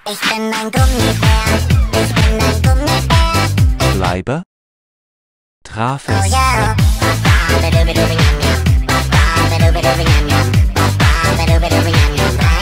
Ich bin ein Gummibär, ich bin ein Gummibär. Bleibe. Traf Oh es. yeah. Ba-ba-ba-doo-ba-doo-ba-yum-yum. Ba-ba-ba-doo-ba-doo-ba-yum-yum. Ba-ba-ba-doo-ba-doo-ba-yum-yum.